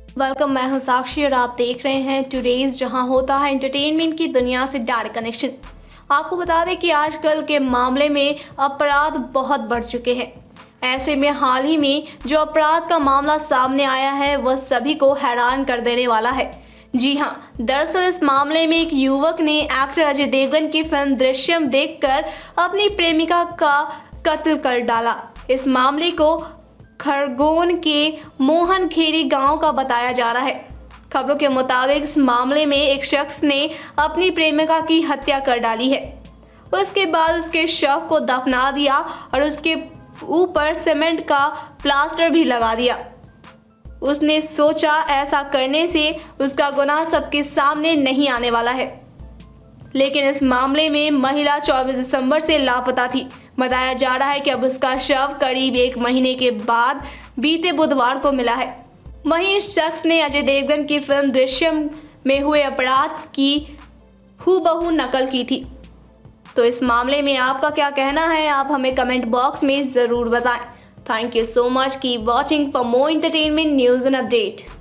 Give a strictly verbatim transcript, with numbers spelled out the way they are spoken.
Welcome, मैं हूं साक्षी और आप देख रहे हैं टुडेज, जहां होता है एंटरटेनमेंट की दुनिया से डायरेक्ट कनेक्शन। आपको बता दें कि आजकल के मामले में अपराध बहुत बढ़ चुके हैं। ऐसे में हाल ही में जो अपराध का मामला सामने आया है वह सभी को हैरान कर देने वाला है। जी हां, दरअसल इस मामले में एक युवक ने एक्टर अजय देवगन की फिल्म दृश्यम देखकर अपनी प्रेमिका का कत्ल कर डाला। इस मामले को खरगोन के मोहनखेड़ी गांव का बताया जा रहा है। खबरों के मुताबिक इस मामले में एक शख्स ने अपनी प्रेमिका की हत्या कर डाली है। उसके बाद उसके शव को दफना दिया और उसके ऊपर सीमेंट का प्लास्टर भी लगा दिया। उसने सोचा ऐसा करने से उसका गुनाह सबके सामने नहीं आने वाला है। लेकिन इस मामले में महिला चौबीस दिसंबर से लापता थी। बताया जा रहा है कि अब उसका शव करीब एक महीने के बाद बीते बुधवार को मिला है। वहीं इस शख्स ने अजय देवगन की फिल्म दृश्यम में हुए अपराध की हूबहू नकल की थी। तो इस मामले में आपका क्या कहना है, आप हमें कमेंट बॉक्स में ज़रूर बताएं। Thank you so much, keep watching for more entertainment news and update.